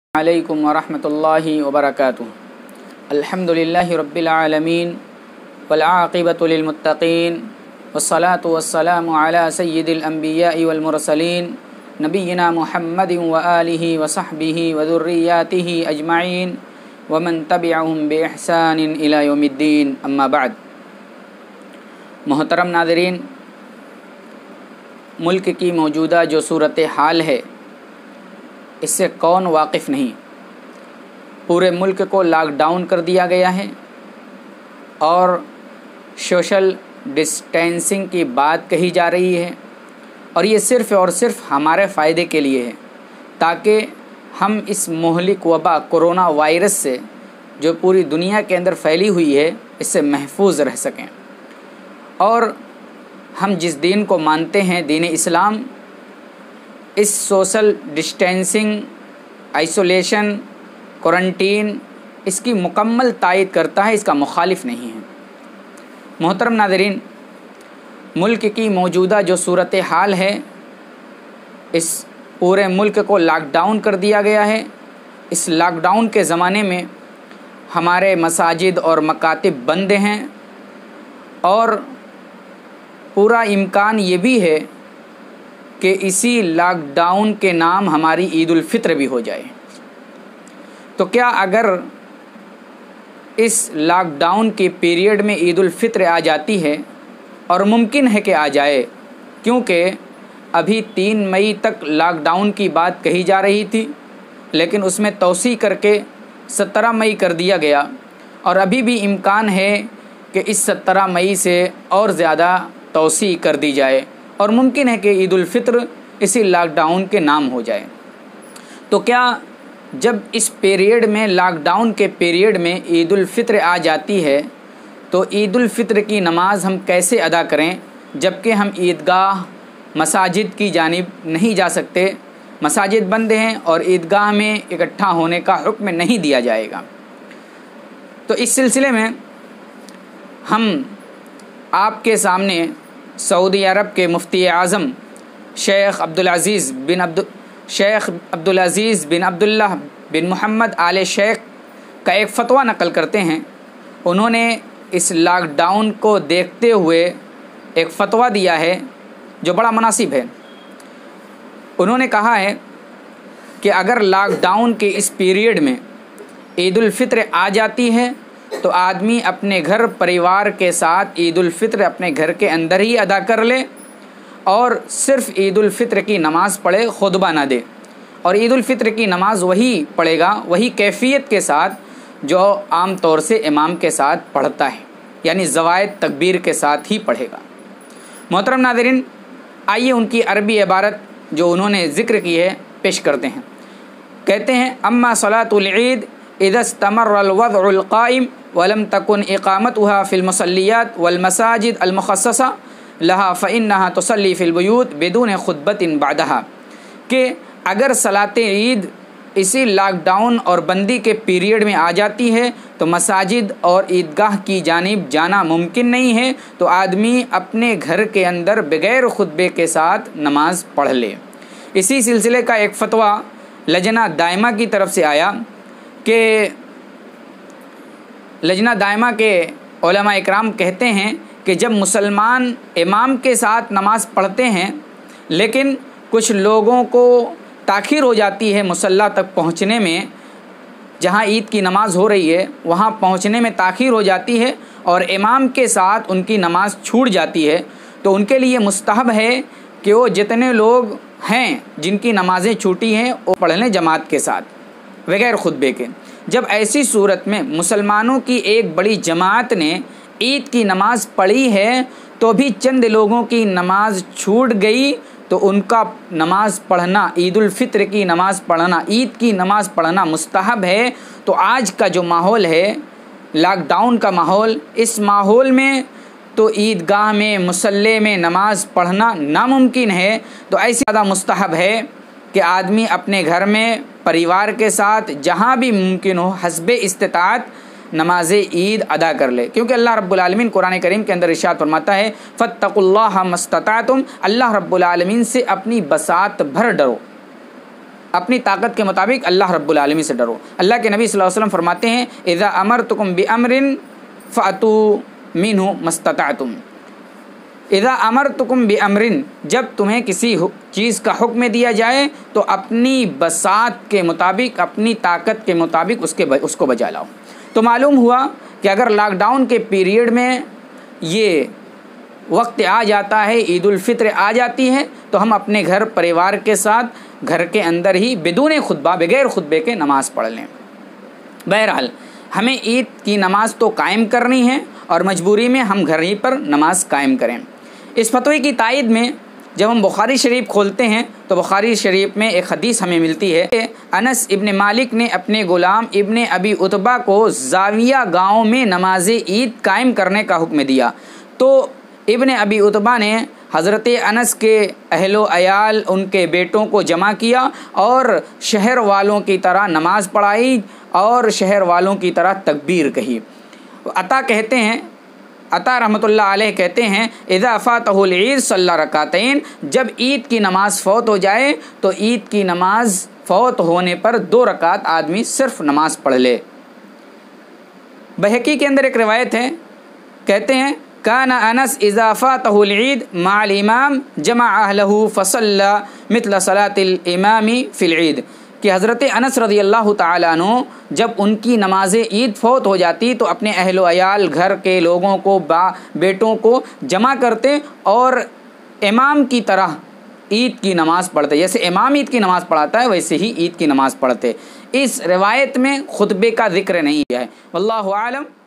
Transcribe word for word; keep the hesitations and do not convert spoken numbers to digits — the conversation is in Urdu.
علیکم ورحمۃ اللہ وبرکاتہ۔ الحمدللہ رب العالمین والعاقبۃ للمتقین والصلاة والسلام علی سید الانبیاء والمرسلین نبینا محمد وآلہ وصحبہ وذریاتہ اجمعین ومن تبعہم بإحسان الی یوم الدین، اما بعد۔ محترم ناظرین، ملک کی موجودہ جو صورت حال ہے اس سے کون واقف نہیں۔ پورے ملک کو لاک ڈاؤن کر دیا گیا ہے اور سوشل ڈسٹینسنگ کی بات کہی جا رہی ہے، اور یہ صرف اور صرف ہمارے فائدے کے لیے ہے تاکہ ہم اس مہلک وبا کرونا وائرس سے جو پوری دنیا کے اندر پھیلی ہوئی ہے اس سے محفوظ رہ سکیں۔ اور ہم جس دین کو مانتے ہیں، دین اسلام، اس سوشل ڈسٹینسنگ، آئسولیشن، کوارنٹین اس کی مکمل تائید کرتا ہے، اس کا مخالف نہیں ہے۔ محترم ناظرین، ملک کی موجودہ جو صورت حال ہے، اس پورے ملک کو لاک ڈاؤن کر دیا گیا ہے۔ اس لاک ڈاؤن کے زمانے میں ہمارے مساجد اور مکاتب بند ہیں، اور پورا امکان یہ بھی ہے کہ اسی لاک ڈاؤن کے نام ہماری عید الفطر بھی ہو جائے۔ تو کیا اگر اس لاک ڈاؤن کے پیریڈ میں عید الفطر آ جاتی ہے، اور ممکن ہے کہ آ جائے، کیونکہ ابھی تین مئی تک لاک ڈاؤن کی بات کہی جا رہی تھی، لیکن اس میں توسیع کر کے سترہ مئی کر دیا گیا، اور ابھی بھی امکان ہے کہ اس سترہ مئی سے اور زیادہ توسیع کر دی جائے، اور ممکن ہے کہ عید الفطر اسی لاک ڈاؤن کے نام ہو جائے۔ تو کیا جب اس پیریڈ میں، لاک ڈاؤن کے پیریڈ میں عید الفطر آ جاتی ہے تو عید الفطر کی نماز ہم کیسے ادا کریں، جبکہ ہم عیدگاہ، مساجد کی جانب نہیں جا سکتے، مساجد بند ہیں اور عیدگاہ میں اکٹھا ہونے کا حکم نہیں دیا جائے گا؟ تو اس سلسلے میں ہم آپ کے سامنے سعودی عرب کے مفتی اعظم شیخ عبدالعزیز بن عبد شیخ عبدالعزیز بن عبداللہ بن محمد آل شیخ کا ایک فتویٰ نقل کرتے ہیں۔ انہوں نے اس لاک ڈاؤن کو دیکھتے ہوئے ایک فتویٰ دیا ہے جو بڑا مناسب ہے۔ انہوں نے کہا ہے کہ اگر لاک ڈاؤن کے اس پیریڈ میں عید الفطر آ جاتی ہے تو آدمی اپنے گھر پریوار کے ساتھ عید الفطر اپنے گھر کے اندر ہی ادا کر لے، اور صرف عید الفطر کی نماز پڑھے، خطبہ نہ دے، اور عید الفطر کی نماز وہی پڑھے گا، وہی کیفیت کے ساتھ جو عام طور سے امام کے ساتھ پڑھتا ہے، یعنی زوائد تکبیر کے ساتھ ہی پڑھے گا۔ محترم ناظرین، آئیے ان کی عربی عبارت جو انہوں نے ذکر کی ہے پیش کرتے ہیں۔ کہتے ہیں: اما صلاۃ العید اذا استمر الوضع القائم ولم تكن اقامتها في المصليات والمساجد المخصصة لها فإنها تصلي في البيوت بدون خطبة بعدها، کہ اگر صلاۃ عید اسی لاک ڈاؤن اور بندی کے پیریڈ میں آ جاتی ہے تو مساجد اور عیدگاہ کی جانب جانا ممکن نہیں ہے، تو آدمی اپنے گھر کے اندر بغیر خطبے کے ساتھ نماز پڑھ لے۔ اسی سلسلے کا ایک فتویٰ لجنہ دائمہ کی طرف سے آیا کہ لجنہ دائمہ کے علماء اکرام کہتے ہیں کہ جب مسلمان امام کے ساتھ نماز پڑھتے ہیں، لیکن کچھ لوگوں کو تاخیر ہو جاتی ہے مصلی تک پہنچنے میں، جہاں عید کی نماز ہو رہی ہے وہاں پہنچنے میں تاخیر ہو جاتی ہے، اور امام کے ساتھ ان کی نماز چھوٹ جاتی ہے، تو ان کے لیے مستحب ہے کہ وہ جتنے لوگ ہیں جن کی نمازیں چھوٹی ہیں وہ پڑھ لیں جماعت کے ساتھ بغیر خطبے کے۔ جب ایسی صورت میں مسلمانوں کی ایک بڑی جماعت نے عید کی نماز پڑھی ہے تو بھی چند لوگوں کی نماز چھوٹ گئی، تو ان کا نماز پڑھنا، عید الفطر کی نماز پڑھنا، عید کی نماز پڑھنا مستحب ہے۔ تو آج کا جو ماحول ہے، لاک ڈاؤن کا ماحول، اس ماحول میں تو عیدگاہ میں، مصلی میں نماز پڑھنا ناممکن ہے، تو ایسی زیادہ مستحب ہے کہ آدمی اپنے گھر میں پریوار کے ساتھ جہاں بھی ممکن ہو حسب استطاعت نماز عید ادا کر لے، کیونکہ اللہ رب العالمین قرآن کریم کے اندر ارشاد فرماتا ہے فاتقوا اللہ ما استطعتم، اللہ رب العالمین سے اپنی بساط بھر ڈرو۔ اپنی طاقت کے مطابق اللہ رب العالمین سے ڈرو۔ اللہ کے نبی صلی اللہ علیہ وسلم فرماتے ہیں اذا امرتکم بامر فاتوا منہ مستطعتم، اذا امرتکم بامر، جب تمہیں کسی چیز کا حکم دیا جائے تو اپنی بساط کے مطابق، اپنی طاقت کے مطابق اس کے اس کو بجا لاؤ۔ تو معلوم ہوا کہ اگر لاک ڈاؤن کے پیریڈ میں یہ وقت آ جاتا ہے، عید الفطر آ جاتی ہے، تو ہم اپنے گھر پریوار کے ساتھ گھر کے اندر ہی بدون خطبہ، بغیر خطبے کے نماز پڑھ لیں۔ بہرحال ہمیں عید کی نماز تو قائم کرنی ہے اور مجبوری میں ہم گھر ہی پر نماز قائم کریں۔ اس فتوی کی تائید میں جب ہم بخاری شریف کھولتے ہیں تو بخاری شریف میں ایک حدیث ہمیں ملتی ہے کہ انس ابن مالک نے اپنے غلام ابن ابی عتبہ کو زاویہ گاؤں میں نماز عید قائم کرنے کا حکم دیا، تو ابن ابی عتبہ نے حضرت انس کے اہل و عیال، ان کے بیٹوں کو جمع کیا اور شہر والوں کی طرح نماز پڑھائی اور شہر والوں کی طرح تکبیر کہی۔ عطا کہتے ہیں، عطا رحمۃ اللہ علیہ کہتے ہیں اذا فاتہ العید صلی رکعتین، جب عید کی نماز فوت ہو جائے تو عید کی نماز فوت ہونے پر دو رکعت آدمی صرف نماز پڑھ لے۔ بہقی کے اندر ایک روایت ہے، کہتے ہیں کان انس اذا فاتہ العید مع الامام جمع اہلہ فصلی مثل صلاۃ الامام فی العید، کہ حضرت انس رضی اللہ تعالیٰ عنہ جب ان کی نماز عید فوت ہو جاتی تو اپنے اہل و عیال، گھر کے لوگوں کو، با بیٹوں کو جمع کرتے اور امام کی طرح عید کی نماز پڑھتے، جیسے امام عید کی نماز پڑھاتا ہے ویسے ہی عید کی نماز پڑھتے۔ اس روایت میں خطبے کا ذکر نہیں ہے، واللہ اعلم۔